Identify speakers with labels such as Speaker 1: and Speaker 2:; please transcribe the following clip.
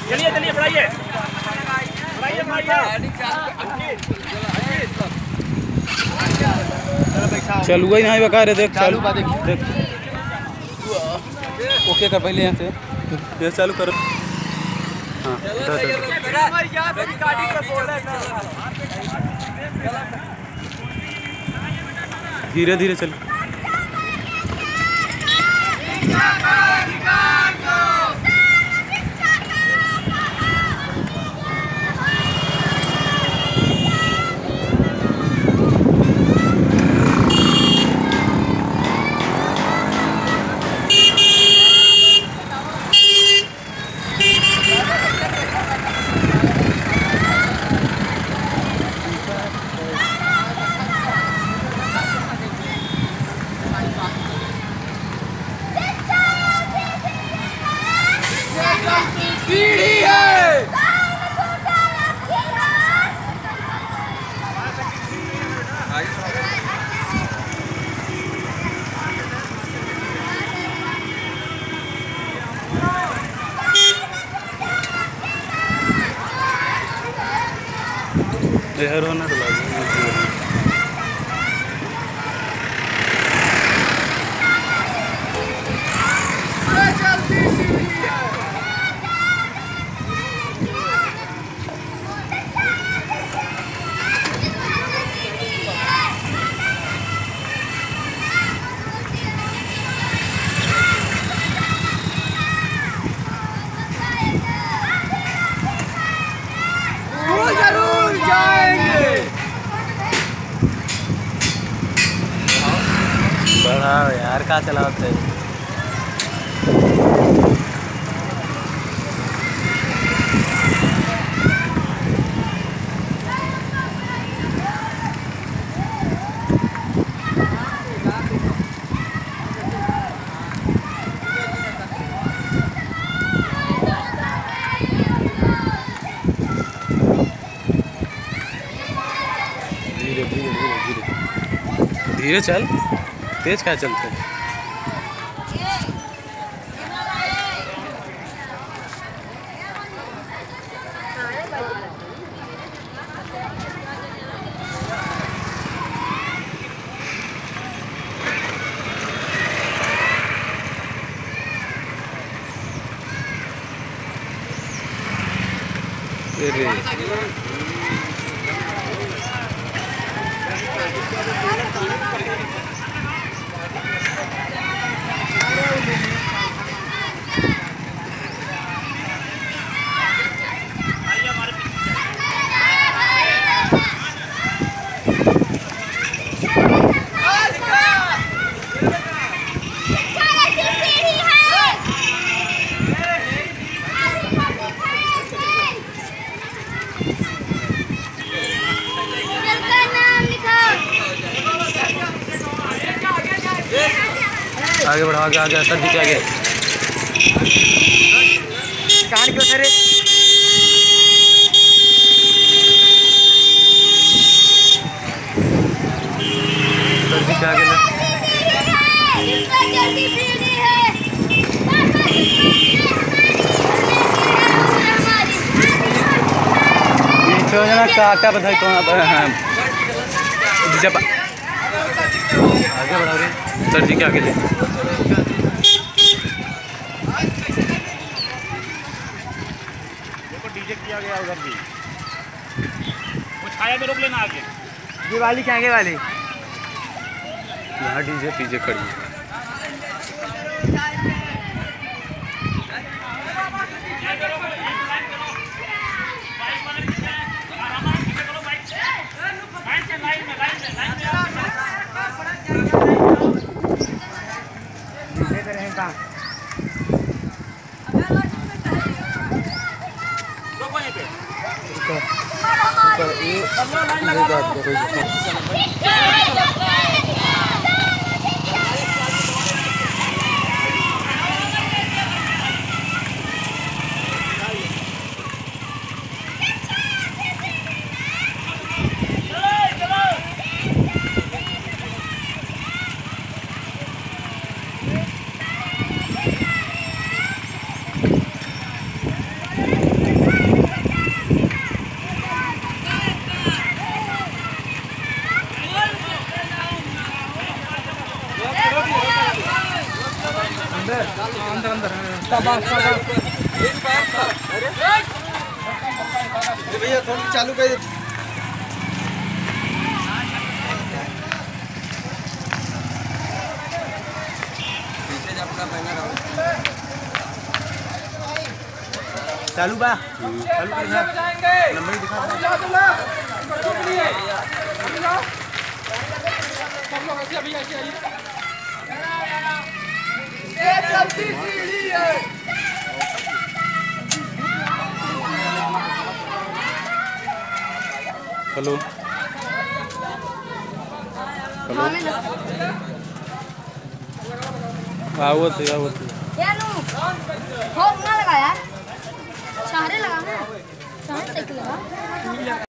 Speaker 1: चलिए चलिए बढ़ाइए
Speaker 2: चल हुआ ही नहीं बका रहे। देख चालू देख ओके कर पहले यहाँ से ये चालू करो। हाँ धीरे धीरे चल। जहर होना तो
Speaker 3: जरूर जाएंगे।
Speaker 2: बढ़ाओ यार कहाँ चलाते धीरे चल। तेज क्या चलते आगे बढ़ा आगे आगे सर जी के आगे
Speaker 3: कहानी क्यों सर
Speaker 2: जी के आगे पीछे हो जाना काटा बधाई तो जब आगे बढ़ा रहे सर जी के आगे ले
Speaker 1: डीजे किया गया उधर भी वो छाया में रोक लेना आगे।
Speaker 3: ये वाली क्या आगे वाली
Speaker 2: यहाँ डीजे पीछे खड़ी है।
Speaker 3: भैया थोड़ी चालू कर। चालू बा चालू कर नंबर दिखा
Speaker 2: हेलो आवत
Speaker 4: यार हो ना लगा यार सारे लगा ना सारे साइकिल लगा